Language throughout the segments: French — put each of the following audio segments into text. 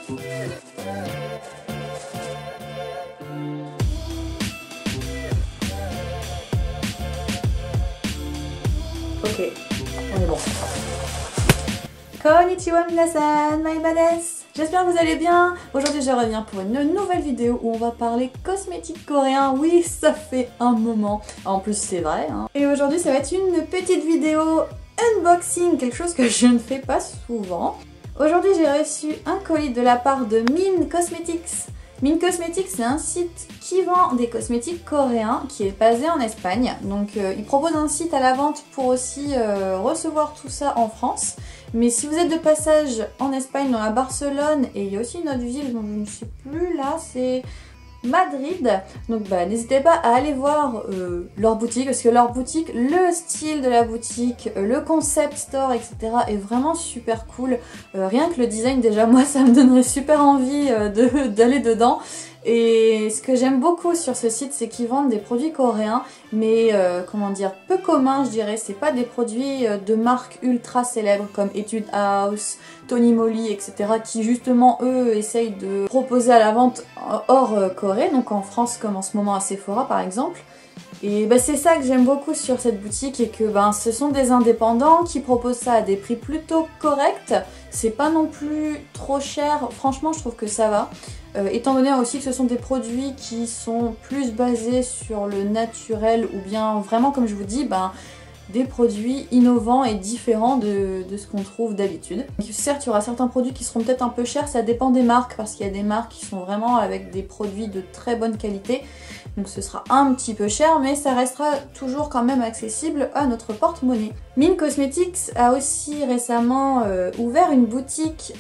Ok, on est bon. Konnichiwa minasan, maïma desu. J'espère que vous allez bien. Aujourd'hui je reviens pour une nouvelle vidéo où on va parler cosmétiques coréens. Oui, ça fait un moment. En plus c'est vrai. Hein. Et aujourd'hui ça va être une petite vidéo unboxing, quelque chose que je ne fais pas souvent. Aujourd'hui j'ai reçu un colis de la part de Min Cosmetics. Min Cosmetics, c'est un site qui vend des cosmétiques coréens, qui est basé en Espagne. Donc il propose un site à la vente pour aussi recevoir tout ça en France. Mais si vous êtes de passage en Espagne, dans la Barcelone, et il y a aussi une autre ville dont je ne sais plus là, c'est Madrid. Donc n'hésitez pas à aller voir leur boutique, parce que leur boutique, le style de la boutique, le concept store, etc. est vraiment super cool. Rien que le design, déjà moi ça me donnerait super envie d'aller dedans. Et ce que j'aime beaucoup sur ce site, c'est qu'ils vendent des produits coréens, mais comment dire, peu communs je dirais. C'est pas des produits de marques ultra célèbres comme Etude House, Tony Moly, etc. qui justement eux essayent de proposer à la vente hors Corée, donc en France comme en ce moment à Sephora par exemple. Et c'est ça que j'aime beaucoup sur cette boutique, et que ce sont des indépendants qui proposent ça à des prix plutôt corrects. C'est pas non plus trop cher, franchement je trouve que ça va. Étant donné aussi que ce sont des produits qui sont plus basés sur le naturel, ou bien vraiment comme je vous dis, des produits innovants et différents de ce qu'on trouve d'habitude. Certes, il y aura certains produits qui seront peut-être un peu chers, ça dépend des marques, parce qu'il y a des marques qui sont vraiment avec des produits de très bonne qualité. Donc ce sera un petit peu cher, mais ça restera toujours quand même accessible à notre porte-monnaie. Min Cosmetics a aussi récemment ouvert une boutique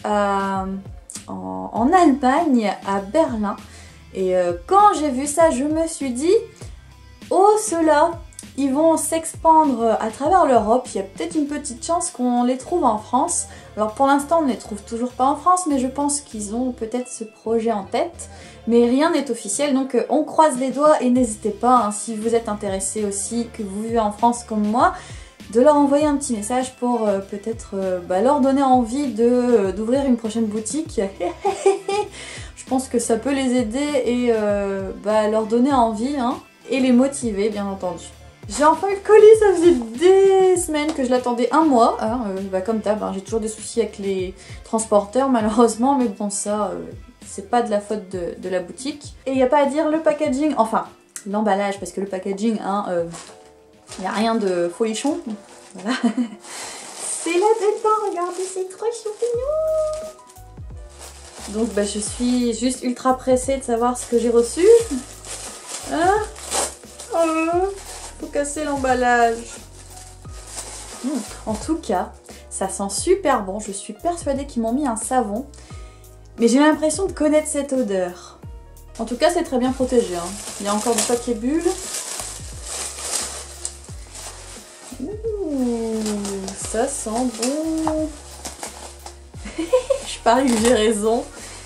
en Allemagne, à Berlin. Et quand j'ai vu ça, je me suis dit, oh ceux-là, ils vont s'expandre à travers l'Europe. Il y a peut-être une petite chance qu'on les trouve en France. Alors pour l'instant on ne les trouve toujours pas en France, mais je pense qu'ils ont peut-être ce projet en tête. Mais rien n'est officiel, donc on croise les doigts, et n'hésitez pas, hein, si vous êtes intéressé aussi, que vous vivez en France comme moi, de leur envoyer un petit message pour peut-être leur donner envie d'ouvrir une prochaine boutique. Je pense que ça peut les aider et leur donner envie, hein, et les motiver bien entendu. J'ai enfin eu le colis, ça faisait des semaines que je l'attendais, un mois, hein, comme d'hab, j'ai toujours des soucis avec les transporteurs malheureusement, mais bon ça, c'est pas de la faute de la boutique. Et il n'y a pas à dire, le packaging, enfin l'emballage, parce que le packaging, il n'y a rien de folichon, voilà. C'est là-dedans, regardez, c'est trop choupinou. Donc je suis juste ultra pressée de savoir ce que j'ai reçu. Faut casser l'emballage. En tout cas, ça sent super bon. Je suis persuadée qu'ils m'ont mis un savon. Mais j'ai l'impression de connaître cette odeur. En tout cas, c'est très bien protégé. Hein. Il y a encore du papier bulle. Ouh, ça sent bon. Je parie que j'ai raison.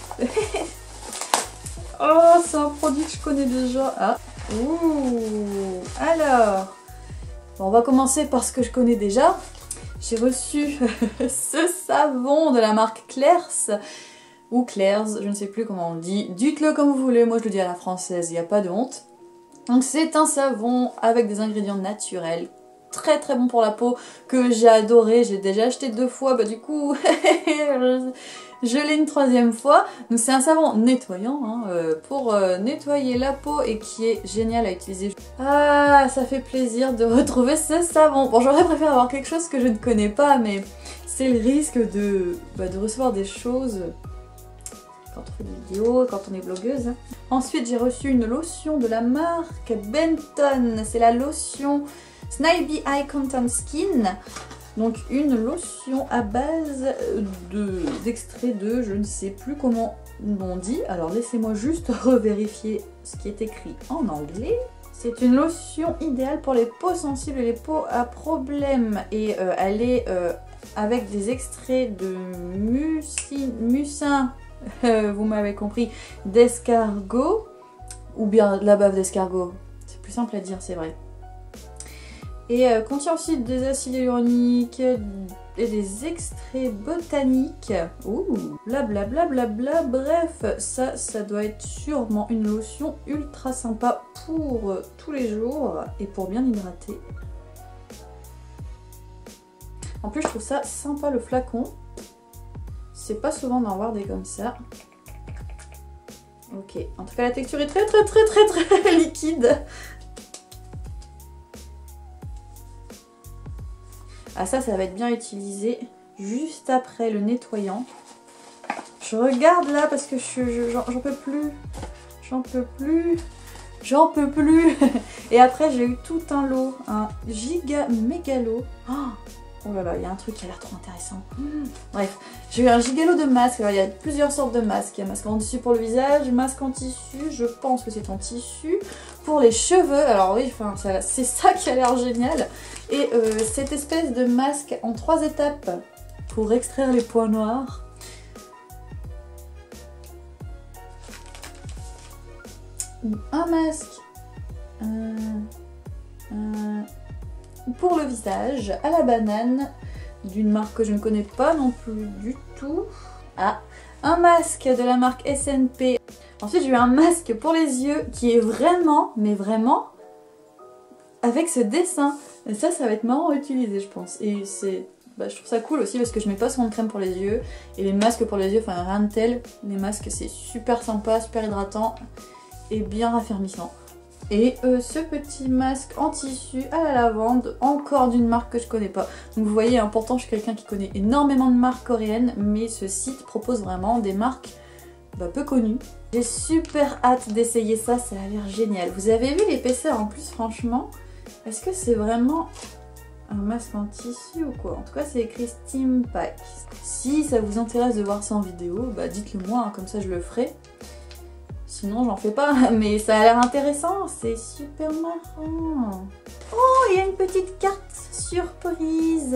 Oh, c'est un produit que je connais déjà. Ah. Ouh. Alors, on va commencer par ce que je connais déjà. J'ai reçu ce savon de la marque Claire's, ou Claire's, je ne sais plus comment on le dit. Dites-le comme vous voulez, moi je le dis à la française, il n'y a pas de honte. Donc c'est un savon avec des ingrédients naturels, très très bon pour la peau, que j'ai adoré. J'ai déjà acheté 2 fois, du coup je l'ai une 3e fois. Donc c'est un savon nettoyant, hein, pour nettoyer la peau, et qui est génial à utiliser. Ah, ça fait plaisir de retrouver ce savon. Bon, j'aurais préféré avoir quelque chose que je ne connais pas, mais c'est le risque de recevoir des choses quand on fait des vidéos, quand on est blogueuse. Ensuite j'ai reçu une lotion de la marque Benton. C'est la lotion Snivy Eye Content Skin. Donc une lotion à base d'extrait de, je ne sais plus comment on dit. Alors laissez-moi juste revérifier ce qui est écrit en anglais. C'est une lotion idéale pour les peaux sensibles et les peaux à problème. Et elle est avec des extraits de mucin, vous m'avez compris, d'escargot, ou bien la bave d'escargot. C'est plus simple à dire, c'est vrai. Et contient aussi des acides hyaluroniques et des extraits botaniques. Ouh, blablabla, bref, ça doit être sûrement une lotion ultra sympa pour tous les jours et pour bien hydrater. En plus, je trouve ça sympa le flacon. C'est pas souvent d'en voir des comme ça. Ok, en tout cas la texture est très liquide. Ah ça va être bien utilisé juste après le nettoyant. Je regarde là parce que j'en peux plus. J'en peux plus. Et après j'ai eu tout un lot, un giga mégalo. Oh là là, il y a un truc qui a l'air trop intéressant. Bref, j'ai eu un gigalo de masques. Alors il y a plusieurs sortes de masques. Il y a masque en tissu pour le visage, masque en tissu, je pense que c'est en tissu. Pour les cheveux, alors oui, enfin, c'est ça qui a l'air génial. Et cette espèce de masque en 3 étapes pour extraire les points noirs. Un masque pour le visage à la banane d'une marque que je ne connais pas non plus du tout. Ah, un masque de la marque SNP. Ensuite j'ai eu un masque pour les yeux qui est vraiment, mais vraiment avec ce dessin. Et ça va être marrant à utiliser je pense. Et c'est, je trouve ça cool aussi parce que je mets pas souvent de crème pour les yeux. Et les masques pour les yeux, enfin rien de tel. Les masques c'est super sympa, super hydratant et bien raffermissant. Et ce petit masque en tissu à la lavande, encore d'une marque que je connais pas. Donc vous voyez, pourtant je suis quelqu'un qui connaît énormément de marques coréennes, mais ce site propose vraiment des marques peu connues. J'ai super hâte d'essayer ça, ça a l'air génial. Vous avez vu l'épaisseur en plus, franchement? Est-ce que c'est vraiment un masque en tissu ou quoi? En tout cas c'est écrit Steam Pack. Si ça vous intéresse de voir ça en vidéo, dites-le moi, comme ça je le ferai. Sinon j'en fais pas, mais ça a l'air intéressant, c'est super marrant. Oh, il y a une petite carte surprise.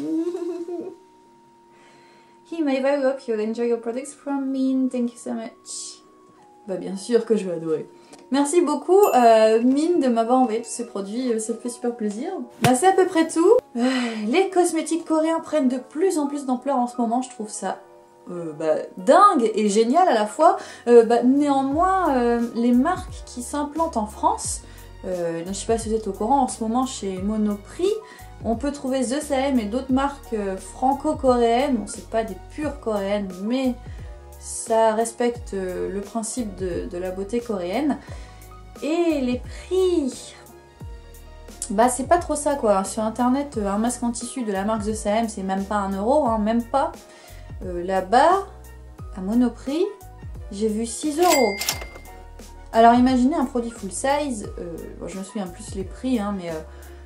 He may very hope you'll enjoy your products from Min, thank you so much. Bien sûr que je vais adorer. Merci beaucoup Min de m'avoir envoyé tous ces produits, ça me fait super plaisir. C'est à peu près tout. Les cosmétiques coréens prennent de plus en plus d'ampleur en ce moment, je trouve ça dingue et génial à la fois. Néanmoins, les marques qui s'implantent en France, je sais pas si vous êtes au courant, en ce moment chez Monoprix, on peut trouver The Same et d'autres marques franco-coréennes. Bon, c'est pas des pures coréennes, mais ça respecte le principe de la beauté coréenne. Et les prix, c'est pas trop ça quoi. Sur internet, un masque en tissu de la marque The Same, c'est même pas 1 euro, hein, même pas. Là-bas, à Monoprix, j'ai vu 6 euros. Alors imaginez un produit full size, je me souviens plus les prix, hein, mais...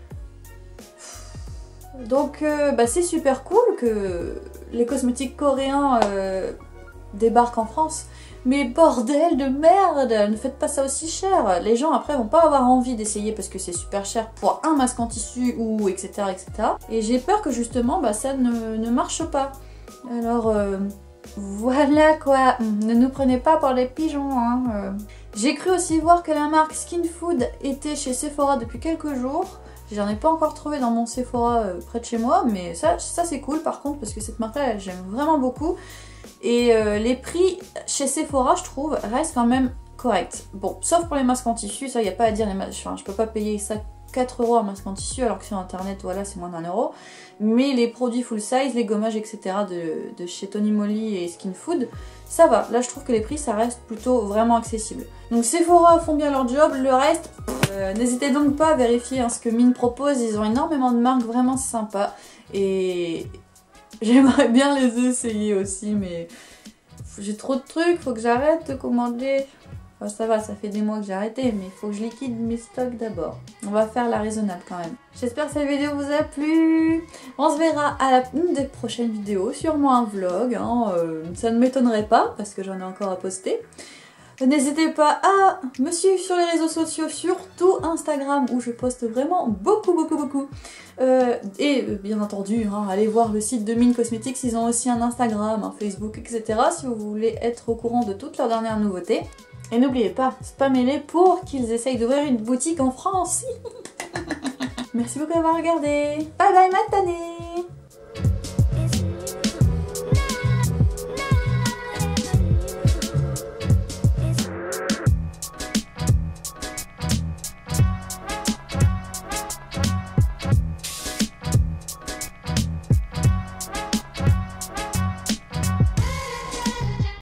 Donc c'est super cool que les cosmétiques coréens débarquent en France. Mais bordel de merde, ne faites pas ça aussi cher. Les gens après vont pas avoir envie d'essayer parce que c'est super cher pour un masque en tissu ou etc. etc. Et j'ai peur que justement ça ne marche pas. Alors voilà quoi, ne nous prenez pas pour les pigeons. Hein. J'ai cru aussi voir que la marque Skin Food était chez Sephora depuis quelques jours. J'en ai pas encore trouvé dans mon Sephora près de chez moi, mais ça c'est cool par contre parce que cette marque là j'aime vraiment beaucoup. Et les prix chez Sephora je trouve restent quand même corrects. Bon, sauf pour les masques en tissu, ça y a pas à dire, les masques, je peux pas payer ça 4 euros un masque en tissu alors que sur internet voilà c'est moins d'1 euro. Mais les produits full size, les gommages etc. de chez Tony Moly et Skin Food, ça va. Là je trouve que les prix ça reste plutôt vraiment accessible. Donc Sephora font bien leur job, le reste, n'hésitez donc pas à vérifier ce que Min propose, ils ont énormément de marques vraiment sympas. Et j'aimerais bien les essayer aussi mais j'ai trop de trucs, faut que j'arrête de commander. Enfin, ça va, ça fait des mois que j'ai arrêté, mais il faut que je liquide mes stocks d'abord. On va faire la raisonnable quand même. J'espère que cette vidéo vous a plu. On se verra à une des prochaines vidéos, sûrement un vlog. Hein, ça ne m'étonnerait pas, parce que j'en ai encore à poster. N'hésitez pas à me suivre sur les réseaux sociaux, surtout Instagram, où je poste vraiment beaucoup. Et bien entendu, allez voir le site de Min Cosmetics, ils ont aussi un Instagram, un Facebook, etc. si vous voulez être au courant de toutes leurs dernières nouveautés. Et n'oubliez pas, spammez-les pour qu'ils essayent d'ouvrir une boutique en France. Merci beaucoup d'avoir regardé. Bye bye matane.